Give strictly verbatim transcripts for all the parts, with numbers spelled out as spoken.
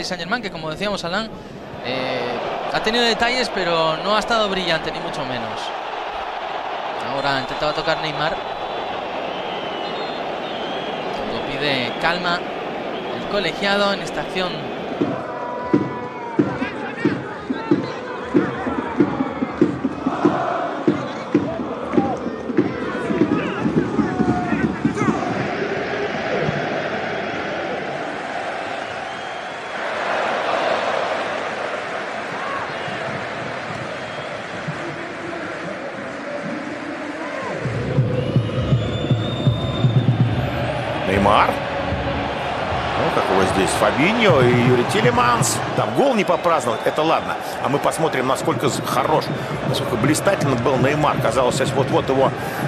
Paris Saint-Germain, que como decíamos, Alan, eh, ha tenido detalles, pero no ha estado brillante, ni mucho menos. Ahora intentaba tocar Neymar. Todo pide calma el colegiado en esta acción. Неймар. Ну, как его здесь Фабиньо и Юрий Тилеманс. Там гол не попраздновать, это ладно. А мы посмотрим, насколько хорош, насколько блистательно был Неймар. Казалось, вот-вот его...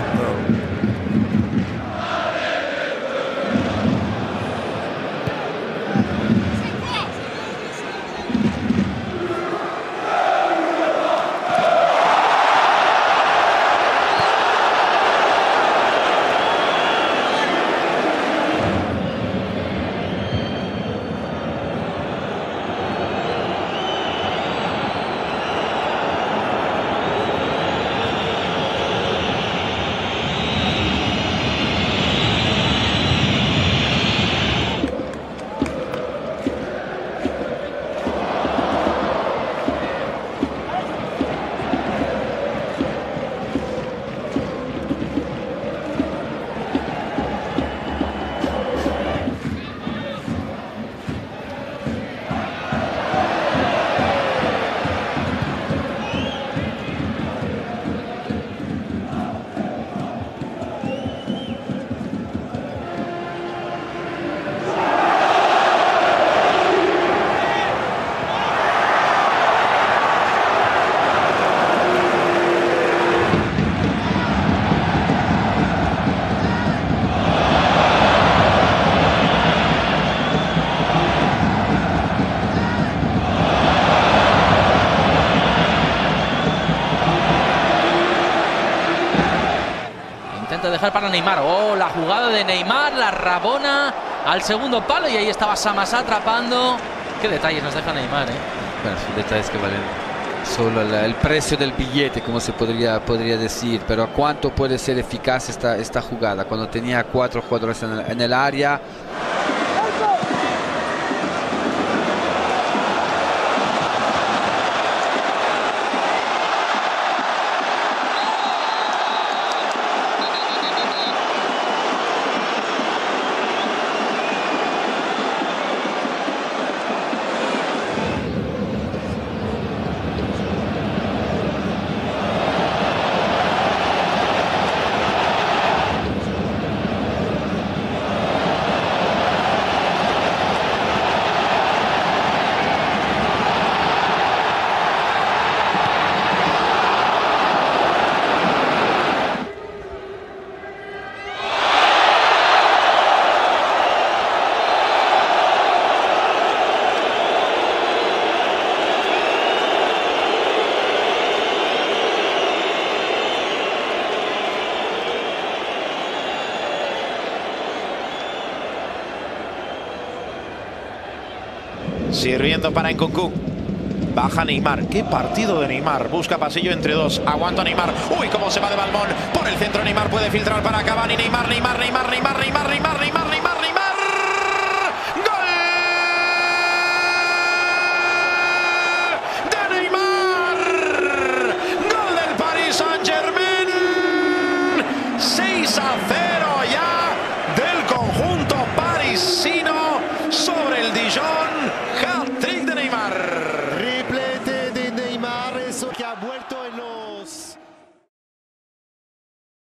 Dejar para Neymar. Oh, la jugada de Neymar, la rabona al segundo palo y ahí estaba Samassa atrapando. Qué detalles nos deja Neymar, ¿eh? Bueno, son detalles que valen solo el, el precio del billete, como se podría, podría decir. Pero ¿a cuánto puede ser eficaz esta, esta jugada? Cuando tenía cuatro jugadores en el, en el área. Sirviendo para Nkunku. Baja Neymar. Qué partido de Neymar. Busca pasillo entre dos. Aguanta Neymar. Uy, cómo se va de Balmón. Por el centro Neymar puede filtrar para Cavani. Neymar, Neymar, Neymar, Neymar, Neymar, Neymar, Neymar, Neymar.